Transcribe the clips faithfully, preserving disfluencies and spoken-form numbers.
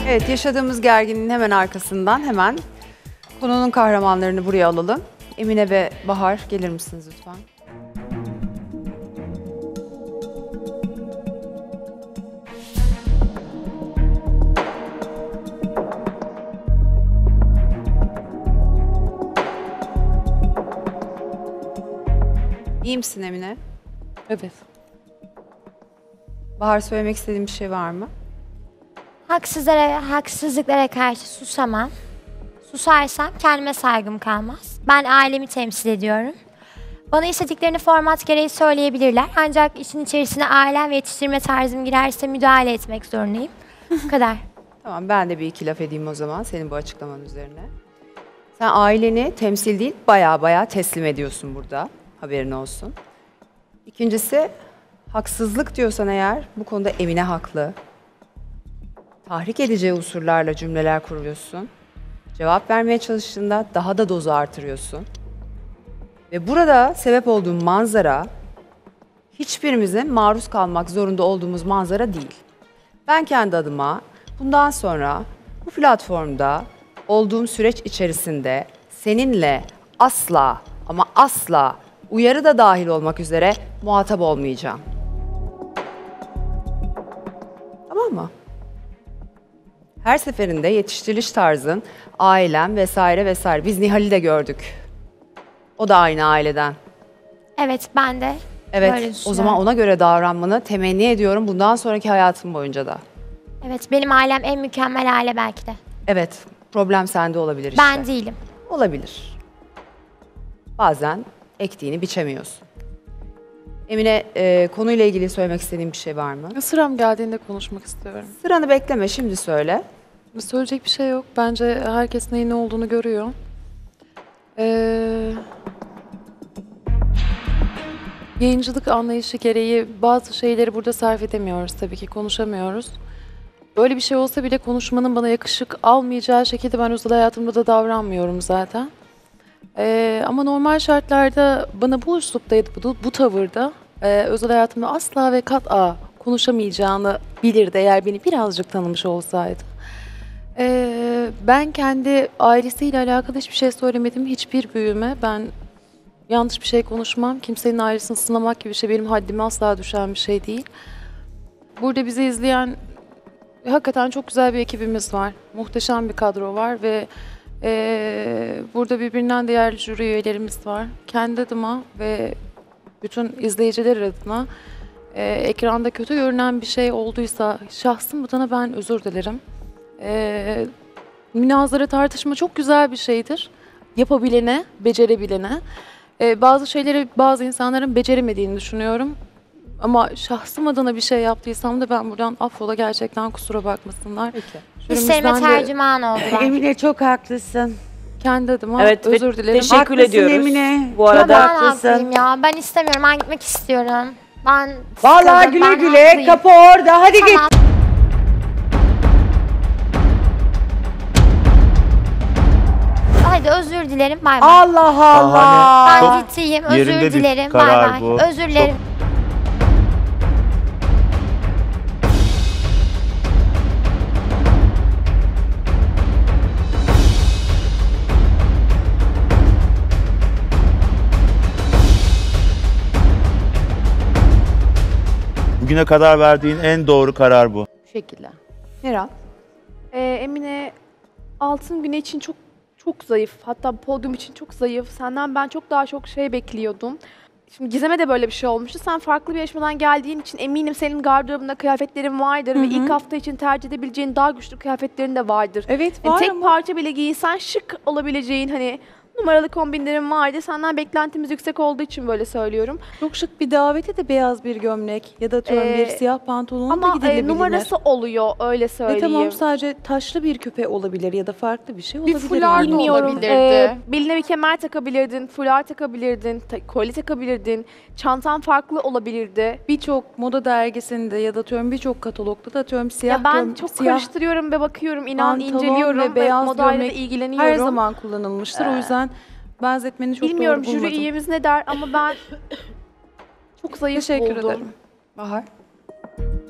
Evet, yaşadığımız gerginliğin hemen arkasından hemen konunun kahramanlarını buraya alalım. Emine ve Bahar, gelir misiniz lütfen? İyi misin Emine? Evet. Bahar, söylemek istediğin bir şey var mı? Haksızlara, haksızlıklara karşı susamam. Susarsam kendime saygım kalmaz. Ben ailemi temsil ediyorum. Bana istediklerini format gereği söyleyebilirler. Ancak işin içerisine ailem ve yetiştirme tarzım girerse müdahale etmek zorundayım. Bu kadar. Tamam, ben de bir iki laf edeyim o zaman senin bu açıklaman üzerine. Sen aileni temsil değil, baya baya teslim ediyorsun burada. Haberin olsun. İkincisi, haksızlık diyorsan eğer bu konuda Emine haklı. Tahrik edeceği unsurlarla cümleler kuruyorsun. Cevap vermeye çalıştığında daha da dozu artırıyorsun. Ve burada sebep olduğun manzara hiçbirimizin maruz kalmak zorunda olduğumuz manzara değil. Ben kendi adıma bundan sonra bu platformda olduğum süreç içerisinde seninle asla ama asla uyarı da dahil olmak üzere muhatap olmayacağım. Tamam mı? Her seferinde yetiştiriliş tarzın, ailen vesaire vesaire. Biz Nihal'i de gördük. O da aynı aileden. Evet, ben de Evet, böyle o düşünüyorum. zaman ona göre davranmanı temenni ediyorum bundan sonraki hayatım boyunca da. Evet, benim ailem en mükemmel aile belki de. Evet, problem sende olabilir işte. Ben değilim. Olabilir. Bazen ektiğini biçemiyorsun. Emine, e, konuyla ilgili söylemek istediğin bir şey var mı? Sıram geldiğinde konuşmak istiyorum. Sıranı bekleme, şimdi söyle. Söyleyecek bir şey yok. Bence herkes neyin ne olduğunu görüyor. Ee, yayıncılık anlayışı gereği bazı şeyleri burada sarf edemiyoruz tabii ki, konuşamıyoruz. Böyle bir şey olsa bile konuşmanın bana yakışık almayacağı şekilde ben özel hayatımda da davranmıyorum zaten. Ee, ama normal şartlarda bana bu üsluptaydı, bu, bu tavırda e, özel hayatımda asla ve kat'a konuşamayacağını bilirdi eğer beni birazcık tanımış olsaydı. Ee, ben kendi ailesiyle alakalı hiçbir şey söylemedim, hiçbir büyüme. Ben yanlış bir şey konuşmam, kimsenin ailesini sınamak gibi bir şey benim haddime asla düşen bir şey değil. Burada bizi izleyen hakikaten çok güzel bir ekibimiz var, muhteşem bir kadro var ve Ee, burada birbirinden değerli jüri üyelerimiz var. Kendi adıma ve bütün izleyiciler adına e, ekranda kötü görünen bir şey olduysa şahsım adına ben özür dilerim. Ee, münazara, tartışma çok güzel bir şeydir. Yapabilene, becerebilene. Ee, bazı şeyleri bazı insanların beceremediğini düşünüyorum. Ama şahsım adına bir şey yaptıysam da ben buradan affola, gerçekten kusura bakmasınlar. Peki. Hislerime Jürimizden de tercüman oldular. Emine çok haklısın. kendi adıma Evet, ve özür dilerim. teşekkür Haklısın ediyoruz. Emine. Bu Ama arada ben haklısın. haklıyım ya. Ben istemiyorum. Ben gitmek istiyorum. Ben Vallahi sıkıldım, güle ben güle, haklıyım. kapı orada, hadi git. Tamam. Haydi özür dilerim. Bay bay. Allah Allah. Ben Çok ciddiyim. yerinde Özür bir dilerim. Bay karar bay. bu. Özür dilerim. Bugüne kadar verdiğin en doğru karar bu. Bu şekilde. Meral. Ee, Emine, altın güne için çok çok zayıf. Hatta podyum için çok zayıf. Senden ben çok daha çok şey bekliyordum. Şimdi Gizem'e de böyle bir şey olmuştu. Sen farklı bir yarışmadan geldiğin için eminim senin gardırobunda kıyafetlerin vardır ve ilk hafta için tercih edebileceğin daha güçlü kıyafetlerin de vardır. Evet Yani var tek ama. parça bile giysen şık olabileceğin hani numaralı kombinlerin vardı. Senden beklentimiz yüksek olduğu için böyle söylüyorum. Çok şık bir davete de beyaz bir gömlek ya da atıyorum bir Ee, siyah pantolonla da Ama gidilebilir. e, numarası oluyor öyle Ve söyleyeyim. tamam, sadece taşlı bir küpe olabilir ya da farklı bir şey Bir olabilir. fular yani. bilmiyorum. olabilirdi. Ee, beline bir kemer takabilirdin, fular takabilirdin, ta- kolye takabilirdin. Çantan farklı olabilirdi. Birçok moda dergisinde ya da atıyorum birçok katalogda da atıyorum siyah Ya ben göm- çok siyah karıştırıyorum ve bakıyorum, inan pantolon inceliyorum ve ve, beyaz modayla da gömlek ilgileniyorum. her zaman kullanılmıştır. O yüzden benzetmeni çok Bilmiyorum doğru jüri bulmadım. üyemiz ne der ama ben çok zayıf Teşekkür buldum. ederim. Bahar.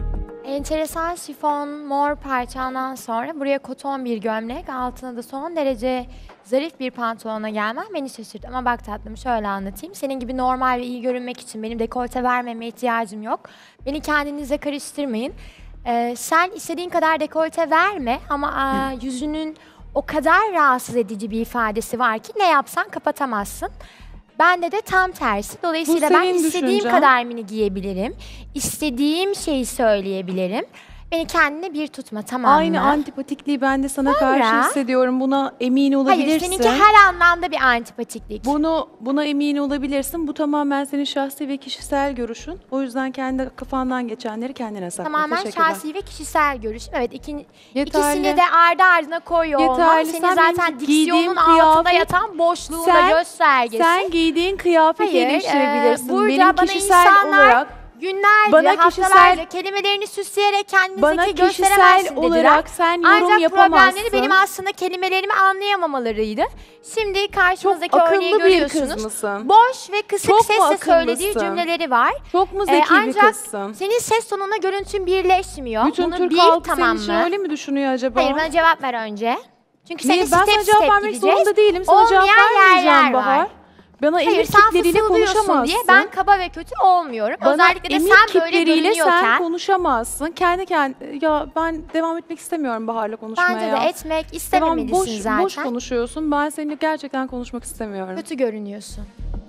Enteresan şifon mor parçandan sonra buraya koton bir gömlek, altına da son derece zarif bir pantolona gelmem beni şaşırttı. Ama bak tatlım şöyle anlatayım. Senin gibi normal ve iyi görünmek için benim dekolte vermeme ihtiyacım yok. Beni kendinize karıştırmayın. Ee, sen istediğin kadar dekolte verme ama aa, yüzünün o kadar rahatsız edici bir ifadesi var ki ne yapsan kapatamazsın. Bende de tam tersi. Dolayısıyla Bu ben senin istediğim düşüncen. kadar mini giyebilirim. İstediğim şeyi söyleyebilirim. Beni kendine bir tutma, tamam mı? Aynı antipatikliği ben de sana karşı Sonra- hissediyorum. Buna emin olabilirsin. Hayır, seninki her anlamda bir antipatiklik. Bunu buna emin olabilirsin. Bu tamamen senin şahsi ve kişisel görüşün. O yüzden kendi kafandan geçenleri kendine sakla. Tamamen Teşekkürler. şahsi ve kişisel görüşüm. Evet, ikin, Yeterli. ikisini de ardı ardına koyuyor olmam. Yeterli. Senin Sen zaten benim diksiyonun giydiğim altında kıyafet- yatan boşluğun Sen- da göstergesi. Sen giydiğin kıyafeti Hayır, eleştirebilirsin. e, burada Benim bana kişisel insanlar olarak günlerce, bana haftalarca kişisel- kelimelerini süsleyerek kendinizdeki bana gösteremezsin kişisel dediler. olarak sen yorum Ancak yapamazsın. problemleri benim aslında kelimelerimi anlayamamalarıydı. Şimdi Çok karşınızdaki akıllı örneği bir görüyorsunuz. kız mısın? Boş ve kısık Çok mu sesle söylediği akıllısın? cümleleri var. Çok mu Ee, zeki bir ancak kızsın? senin ses tonunla görüntün birleşmiyor. Bütün Bunu Türk bil, halkı tamam senin için mı? öyle mi düşünüyor acaba? Hayır, bana cevap ver önce. Çünkü Niye? senin Ben step sana cevap step vermek gideceğiz. zorunda değilim. Sana cevap Olmayan vermeyeceğim yerler Bahar. var. Bana Hayır, emir sen kitleriyle fısıldıyorsun konuşamazsın. diye ben kaba ve kötü olmuyorum. Bana Özellikle de emir sen böyle kitleriyle sen görünüyorken. konuşamazsın. Kendi kendine ya ben devam etmek istemiyorum Bahar'la konuşmaya. Bence de etmek Devam istememelisin boş zaten. boş konuşuyorsun. Ben seninle gerçekten konuşmak istemiyorum. Kötü görünüyorsun.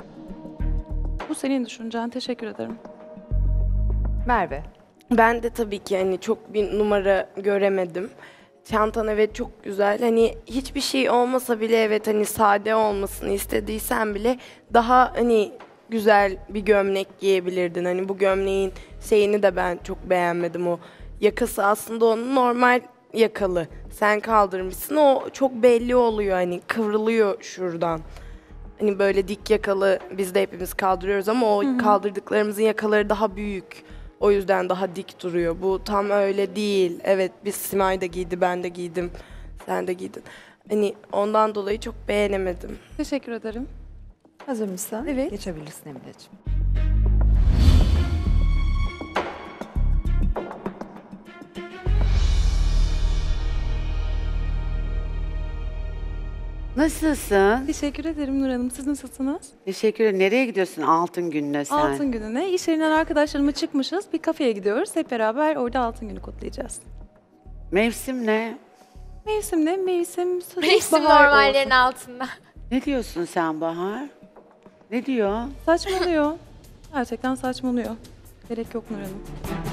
Bu senin düşüncen. Teşekkür ederim. Merve. Ben de tabii ki hani çok bir numara göremedim. Çantan evet çok güzel. Hani hiçbir şey olmasa bile evet hani sade olmasını istediysen bile daha hani güzel bir gömlek giyebilirdin. Hani bu gömleğin şeyini de ben çok beğenmedim. O yakası aslında onun normal yakalı. Sen kaldırmışsın. O çok belli oluyor hani kıvrılıyor şuradan. Hani böyle dik yakalı biz de hepimiz kaldırıyoruz ama o kaldırdıklarımızın yakaları daha büyük. O yüzden daha dik duruyor. Bu tam öyle değil. Evet biz Simay da giydi, ben de giydim. Sen de giydin. Hani ondan dolayı çok beğenemedim. Teşekkür ederim. Hazır mısın? Evet. Geçebilirsin Emine'ciğim. Nasılsın? Teşekkür ederim Nur Hanım. Siz nasılsınız? Teşekkür ederim. Nereye gidiyorsun altın gününe sen? Altın gününe. İş yerinden arkadaşlarıma çıkmışız. Bir kafeye gidiyoruz. Hep beraber orada altın günü kutlayacağız. Mevsim ne? Mevsim ne? Mevsim Mevsim bahar normallerin olsun. altında. Ne diyorsun sen Bahar? Ne diyor? Saçmalıyor. Gerçekten saçmalıyor. Gerek yok Nur Hanım.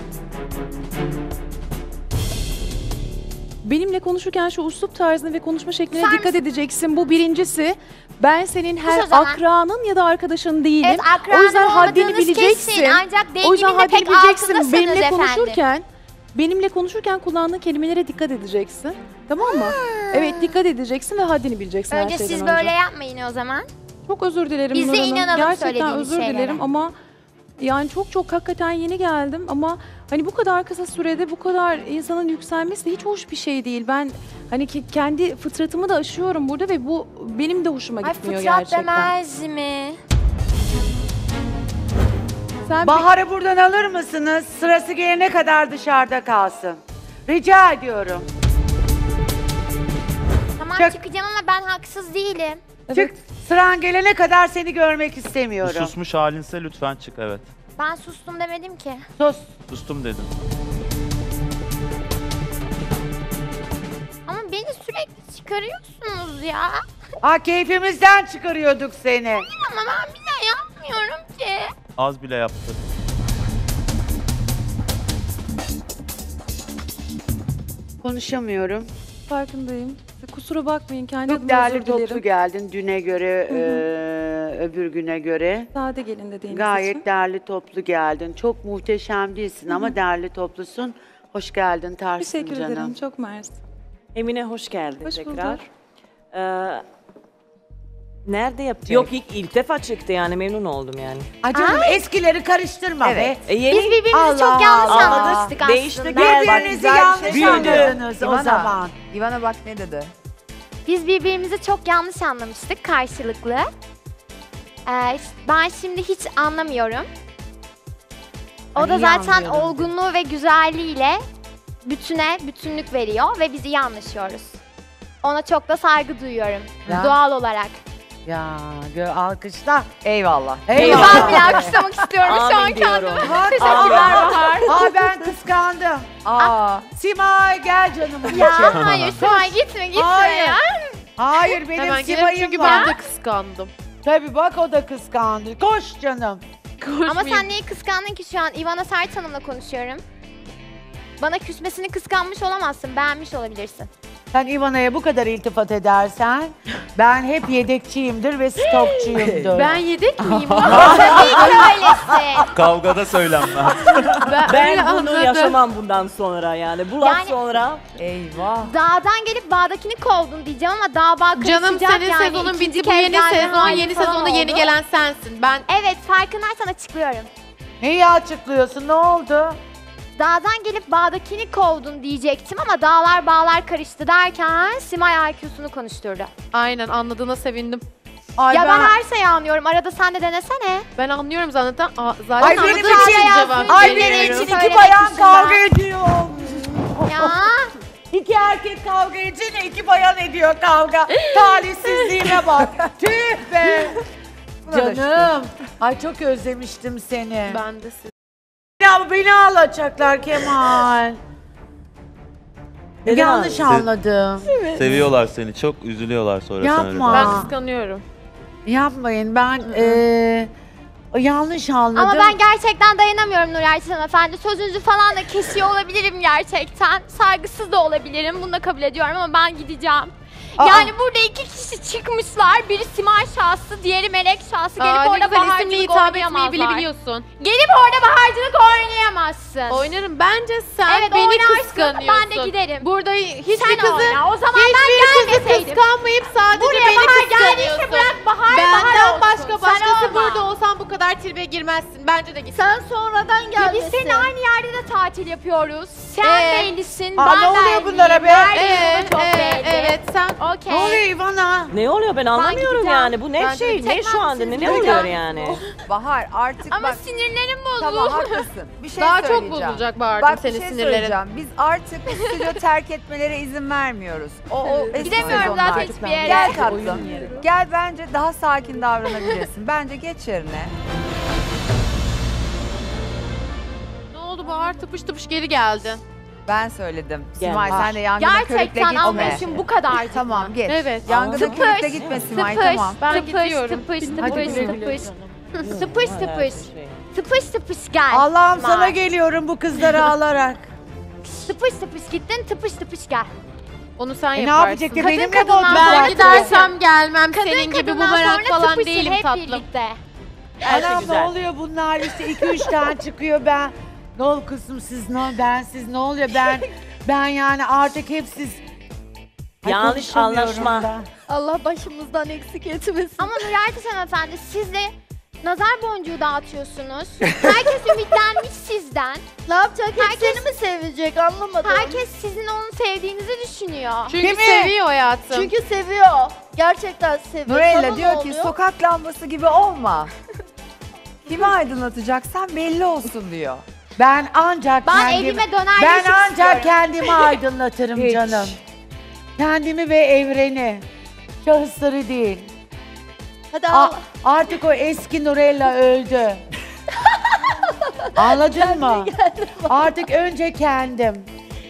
Benimle konuşurken şu üslup tarzına ve konuşma şekline Susar dikkat edeceksin. Bu birincisi. Ben senin her o zaman. akranın ya da arkadaşın değilim. Evet, akranım o yüzden haddini olmadığınız bileceksin. kesin. Ancak O yüzden dengimin de haddini pek bileceksin. altındasınız Benimle efendim. konuşurken benimle konuşurken kullandığın kelimelere dikkat edeceksin. Tamam mı? Evet, dikkat edeceksin ve haddini bileceksin her Önce şeyden siz önce. böyle yapmayın o zaman. Çok özür dilerim Biz de Nur Hanım. inanalım Gerçekten söylediğiniz özür şeylere. dilerim ama yani çok çok hakikaten yeni geldim ama hani bu kadar kısa sürede bu kadar insanın yükselmesi de hiç hoş bir şey değil. Ben hani ki kendi fıtratımı da aşıyorum burada ve bu benim de hoşuma Ay gitmiyor fıtrat gerçekten. demez mi? Sen Bahar'ı buradan alır mısınız? Sırası gelene kadar dışarıda kalsın. Rica ediyorum. Tamam Çık. çıkacağım ama ben haksız değilim. Çık. Sıran gelene kadar seni görmek istemiyorum. Susmuş halinse lütfen çık, evet. Ben sustum demedim ki. Sus. Sustum dedim. Ama beni sürekli çıkarıyorsunuz ya. Ha, keyfimizden çıkarıyorduk seni. Ama ben bir şey yapmıyorum ki. Az bile yaptı. Konuşamıyorum. farkındayım. Kusura bakmayın, kendi Çok adıma değerli özür toplu dilerim. geldin düne göre, eee, öbür güne göre. Sade gelin dediğiniz Gayet için. değerli toplu geldin. Çok muhteşem değilsin ama değerli toplusun. Hoş geldin Tarsun Teşekkür canım. ederim, çok mersi. Emine hoş geldin Hoş tekrar. bulduk. Ee, nerede yapacağız? Yok ilk, ilk defa çıktı yani memnun oldum yani. Ay canım, eskileri karıştırma be. E, yeni Biz birbirimizi Allah çok yanlış Allah. anlamıştık aslında. Değişti, gel. Birbirinizi güzel bir yanlış şey söyledi. anladınız o İvana. zaman. İvana bak ne dedi? Biz birbirimizi çok yanlış anlamıştık karşılıklı. Ee, ben şimdi hiç anlamıyorum. O da İyi zaten anlıyorum. olgunluğu ve güzelliğiyle bütüne bütünlük veriyor ve biz iyi anlaşıyoruz. Ona çok da saygı duyuyorum. Ya. Doğal olarak. Ya gö alkışla. Eyvallah. Eyvallah. Ben bile alkışlamak istiyorum şu an Amin diyorum. Hadi Teşekkürler Bahar. Aa ben kıskandım. Aa, Simay gel canım. Ya hayır Simay gitme gitme Hayır. ya. Hayır benim Hemen gelirim Simay'ım çünkü var. ben de kıskandım. Tabii bak o da kıskandı. Koş canım. Ama sen neyi kıskandın ki şu an? Ivana Sert Hanım'la konuşuyorum. Bana küsmesini kıskanmış olamazsın, beğenmiş olabilirsin. Sen Ivana'ya bu kadar iltifat edersen ben hep yedekçiyimdir ve stokçuyumdur. Ben yedek miyim? Tabii ki öylesin. Kavgada söylenmez. ben Ben öyle bunu anladım. yaşamam bundan sonra yani. Bu laf Yani- sonra eyvah. Dağdan gelip bağdakini kovdun diyeceğim ama dağ bağ karışacak Canım senin yani. sezonun İkinci bitti. Bu kez yeni gelme sezon. hali Yeni falan sezonda yeni oldu. gelen sensin. Ben Evet farkındaysan açıklıyorum. Neyi açıklıyorsun? Ne oldu? Dağdan gelip bağdakini kovdun diyecektim ama dağlar bağlar karıştı derken Simay I Q'sunu konuşturdu. aynen anladığına sevindim. Ay ya ben... her şeyi anlıyorum. Arada sen de denesene. Ben anlıyorum zaten. Aa, zaten Ay benim anladığım için için, cevap ay veriyorum. benim için iki Söylemek bayan için kavga ben. ediyor. Ya İki erkek kavga edince iki bayan ediyor kavga. Talihsizliğime bak. Tüh be. Buna da Canım. Ay çok özlemiştim seni. Ben de siz. Ya beni ağlatacaklar Kemal. Neden Yanlış ağladın? anladım. Seviyorlar seni. Çok üzülüyorlar sonra Yapma. sana. öyle Ben dersin. kıskanıyorum. Yapmayın ben eee, yanlış anladım. ama ben gerçekten dayanamıyorum Nurayçin Hanımefendi. Sözünüzü falan da kesiyor olabilirim gerçekten. Saygısız da olabilirim. Bunu da kabul ediyorum ama ben gideceğim. Aa. Yani burada iki kişi çıkmışlar. Biri Simay şahsı, diğeri Melek şahsı. Gelip Aa, ne orada güzel isimle baharcılık hitap etmeyi oynayamazlar. bile biliyorsun. Gelip orada baharcılık oynayamazsın. Oynarım. Bence sen Evet, beni oynarsın, kıskanıyorsun. ben de giderim. Burada hiçbir Sen kızı, oyna. O zaman ben hiçbir kızı gelmeseydim. kıskanmayıp sadece Buraya beni bahar kıskanıyorsun. geldiyse bırak bahar bahar Benden olsun. başka Sen başkası olma. burada olsan bu kadar tribe girmezsin. Bence de git. Sen sonradan geldin. Ya biz seninle aynı yerde de tatil yapıyoruz. Sen Ee? bellisin, Aa, ben ne oluyor belliyim. bunlara be? Herkes Ee, çok ee, belli. evet sen Okey. Ne oluyor İvana? ne oluyor ben anlamıyorum gideceğim. yani. Bu ne Bence şey? de Ne çekmem şu anda? Ne, sizi. ne oluyor yani? Bahar artık Ama bak. sinirlerim bozuldu. Tamam haklısın. Bir şey daha çok söyleyeceğim. bozulacak Bahar'cığım Bak bir senin şey sinirlerin. söyleyeceğim. Biz artık stüdyo terk etmelere izin vermiyoruz. O, o eski Gidemiyorum sezonlar. zaten hiçbir yere. Gel tatlım. Gel bence daha sakin davranabilirsin. Bence geç yerine. Ne oldu Bahar? Tıpış tıpış geri geldin. Ben söyledim. Gel, Simay var. sen de yangına körükle Gerçekten gitme. anlayışım bu kadar. Tamam geç. Evet. Yangına Tıpış, körükle gitme Simay tıpış, tamam. Ben tıpış, gidiyorum. tıpış, Hadi tıpış, güle tıpış. Tıpış tıpış. Tıpış tıpış gel. Allah'ım Simay. sana geliyorum bu kızları alarak. Tıpış tıpış gittin, tıpış tıpış gel. Onu sen E ne yaparsın. yapacak ki Kadın benimle mi kadından oturacak? sonra Ben gidersem gelmem. Senin gibi kadından bumerang sonra falan tıpışın değilim hep tatlım. birlikte. Her şey Anam ne güzel. oluyor bunlar işte iki üç tane çıkıyor ben. Ne ol kızım siz ne ben siz ne oluyor ben ben yani artık hep siz. Ay, Yanlış konuşamıyorum anlaşma. da. Allah başımızdan eksik etmesin. Ama Nurayt Hanımefendi siz de nazar boncuğu dağıtıyorsunuz. Herkes ümitlenmiş sizden. Ne yapacak? Herkes mi sevecek anlamadım. Herkes sizin onu sevdiğinizi düşünüyor. Çünkü Kimi? seviyor hayatım. Çünkü seviyor. Gerçekten seviyor. Nurella diyor ki sokak lambası gibi olma. Kimi aydınlatacaksan belli olsun diyor. Ben ancak Ben kendimi, evime döner ben geçmek ancak istiyorum. kendimi aydınlatırım Hiç. canım. Kendimi ve evreni. Şahısları değil. Hadi A- artık o eski Nurella öldü. Anladın mı? Artık önce kendim.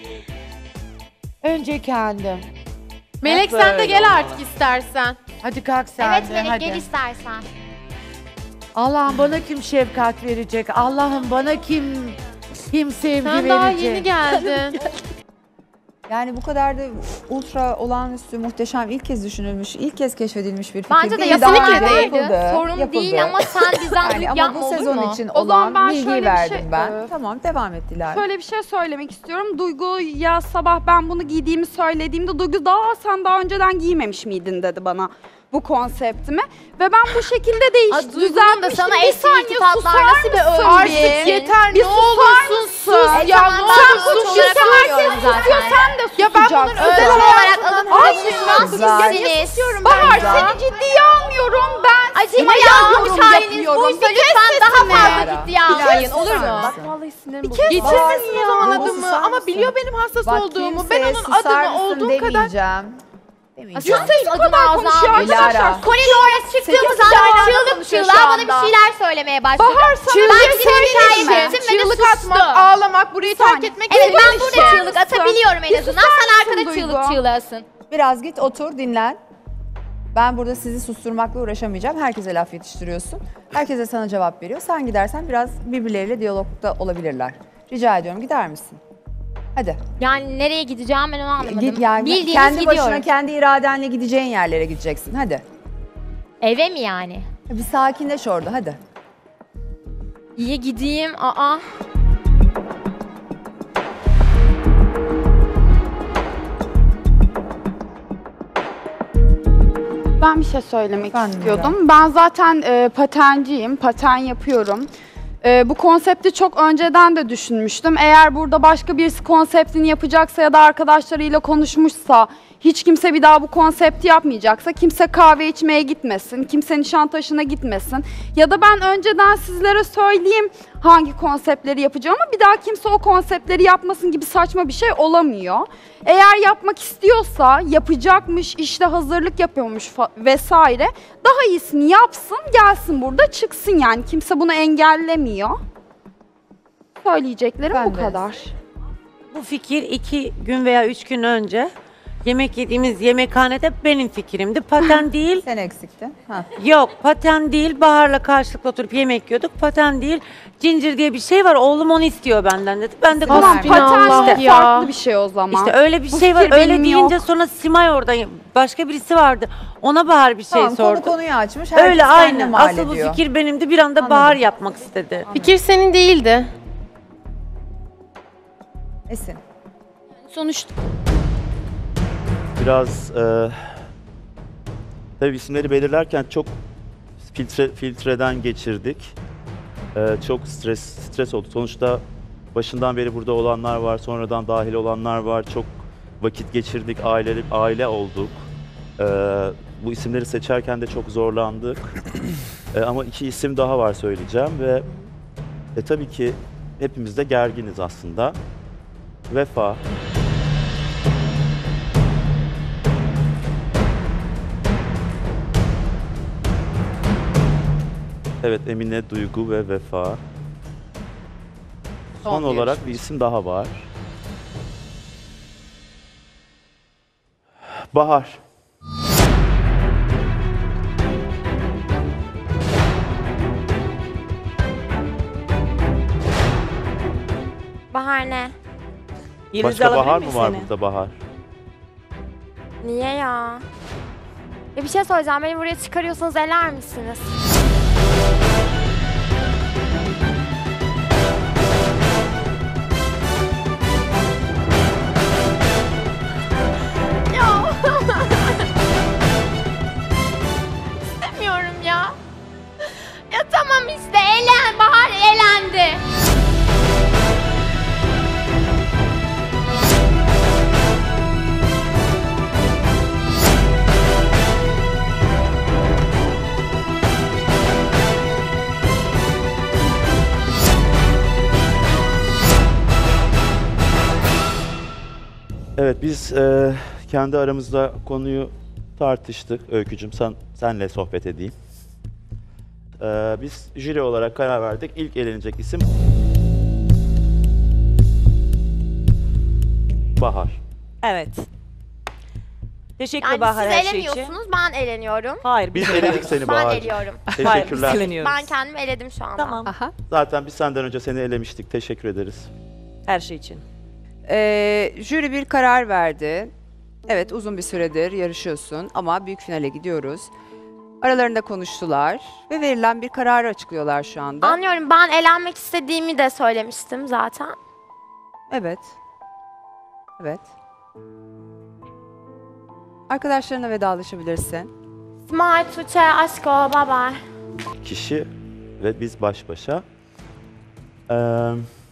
Önce kendim. Melek Hep sen de böyle gel olmalı. artık istersen. Hadi kalk sen Evet de Melek hadi. gel istersen. Allah'ım bana kim şefkat verecek? Allah'ım bana kim kim sevgi Sen verecek? daha yeni geldin. Yani bu kadar da ultra olağanüstü muhteşem ilk kez düşünülmüş, ilk kez keşfedilmiş bir fikir Bence de değil. Daha yapılmalı. önce yapıldı, Sorun yapıldı. değil ama sen bizden Yani büyük ama yapma bu olur sezon mu? için O zaman olan ben bilgiyi şöyle bir verdim şey- ben. Ee, Tamam devam et Dilara. Şöyle bir şey söylemek istiyorum. Duygu'ya sabah ben bunu giydiğimi söylediğimde Duygu daha sen daha önceden giymemiş miydin dedi bana bu konseptimi. Ve ben bu şekilde değiş Duygu'nun da sana Bir eski saniye iltifatlar susar nasıl bir mısın? ön Artık bir- yeter Bir ne susar olursun mısın? sus E ya tamam, ne ben olursun koç sus. olarak alıyorum zaten. Sen de Ya ben bunun susacaksın. Özel olarak alın Ay, konuşmaz kızlar. sizsiniz. Bahar seni ciddiye almıyorum ben. Ay acıma yağmış haliniz buysa lütfen daha fazla ciddiye almayın olur mu? Bak vallahi sinirim bozuldu. Getirmesin o zaman adımı ama biliyor benim hassas olduğumu. Ben onun adını olduğum kadar... demeyeceğim. Demeyeceğim. Sen adını ağzına Dilara. Koridora çıktığımız anda çığlık çığlığa bana bir şeyler söylemeye başladı. Bahar sana Ben bir çığlık söyleyeyim mi? ettim ve de Çığlık sustum. atmak, ağlamak, burayı terk etmek Evet ben senin burada işin. çığlık atabiliyorum en Bir azından. susar Sen mısın arkada Duygu? çığlık çığlığa. Biraz git otur dinlen. Ben burada sizi susturmakla uğraşamayacağım. Herkese laf yetiştiriyorsun. Herkese sana cevap veriyor. Sen gidersen biraz birbirleriyle diyalogda olabilirler. Rica ediyorum gider misin? Hadi. Yani nereye gideceğim ben onu anlamadım. Git yani Bildiğiniz kendi gidiyorum. başına kendi iradenle gideceğin yerlere gideceksin. Hadi. Eve mi yani? Bir sakinleş orada hadi. İyi gideyim. Aa. Ben bir şey söylemek Ben de. istiyordum. Ben zaten e, patenciyim, paten yapıyorum. E, bu konsepti çok önceden de düşünmüştüm. Eğer burada başka birisi konseptini yapacaksa ya da arkadaşlarıyla konuşmuşsa, hiç kimse bir daha bu konsepti yapmayacaksa, kimse kahve içmeye gitmesin, kimse Nişantaşı'na gitmesin. Ya da ben önceden sizlere söyleyeyim hangi konseptleri yapacağım ama bir daha kimse o konseptleri yapmasın gibi saçma bir şey olamıyor. Eğer yapmak istiyorsa, yapacakmış, işte hazırlık yapıyormuş fa- vesaire, daha iyisini yapsın, gelsin burada çıksın yani. Kimse bunu engellemiyor. Söyleyeceklerim Ben bu de. kadar. Bu fikir iki gün veya üç gün önce yemek yediğimiz yemekhanede benim fikrimdi. Paten değil. Sen eksiktin. Ha. Yok paten değil. Bahar'la karşılıklı oturup yemek yiyorduk. Paten değil. Cincir diye bir şey var. Oğlum onu istiyor benden dedi. Ben de Tamam, konuştum. paten de İşte- farklı bir şey o zaman. İşte öyle bir Bu şey var. fikir Öyle benim deyince yok. sonra Simay orada başka birisi vardı. Ona Bahar bir şey Tamam sordu. konu konuyu açmış. Herkes Öyle kendine aynen. mal Asıl bu ediyor. fikir benimdi. Bir anda Anladım. Bahar yapmak istedi. Fikir senin değildi. Esin. Sonuçta Biraz e, tabii isimleri belirlerken çok filtre filtreden geçirdik. E, çok stres stres oldu. Sonuçta başından beri burada olanlar var, sonradan dahil olanlar var. Çok vakit geçirdik, aile aile olduk. E, bu isimleri seçerken de çok zorlandık. E, ama iki isim daha var söyleyeceğim ve e, tabii ki hepimiz de gerginiz aslında. Vefa. Evet, Emine, Duygu ve Vefa. Son, Son olarak yarışmacı. bir isim daha var. Bahar. Bahar ne? Yeliz Başka alabilir Bahar mı miyim var seni? burada Bahar? Niye ya? Ya bir şey söyleyeceğim. Beni buraya çıkarıyorsanız eler misiniz? Ya. İstemiyorum ya. Ya tamam işte elen. Bahar elendi. Evet, biz e, kendi aramızda konuyu tartıştık. Öykücüm, sen, senle sohbet edeyim. E, biz jüri olarak karar verdik. İlk elenecek isim Bahar. Evet. Teşekkür Yani Bahar siz her şey için. eleniyorsunuz, ben eleniyorum. Hayır. Biz eledik seni Ben Bahar. eliyorum. Hayır, biz Teşekkürler. eleniyoruz. Ben kendimi eledim şu anda. Tamam. Zaten biz senden önce seni elemiştik. Teşekkür ederiz. Her şey için. Ee, jüri bir karar verdi. Evet uzun bir süredir yarışıyorsun ama büyük finale gidiyoruz. Aralarında konuştular ve verilen bir kararı açıklıyorlar şu anda. Anlıyorum, ben elenmek istediğimi de söylemiştim zaten. Evet. Evet. Arkadaşlarına vedalaşabilirsin. Smile, Tuğçe, Aşko, bye bye. Kişi ve biz baş başa. Ee,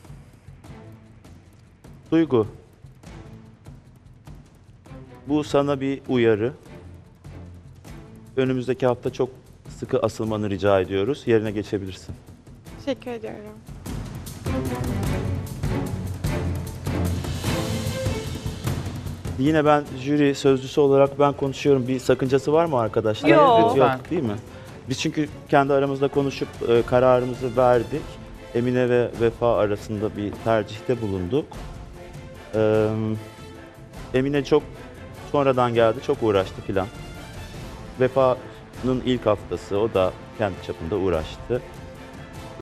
Duygu. Bu sana bir uyarı. Önümüzdeki hafta çok sıkı asılmanı rica ediyoruz. Yerine geçebilirsin. Teşekkür ediyorum. Yine ben jüri sözcüsü olarak ben konuşuyorum. Bir sakıncası var mı arkadaşlar? Yok. Yok değil mi? Biz çünkü kendi aramızda konuşup e, kararımızı verdik. Emine ve Vefa arasında bir tercihte bulunduk. Ee, Emine çok sonradan geldi, çok uğraştı filan. Vefa'nın ilk haftası, o da kendi çapında uğraştı.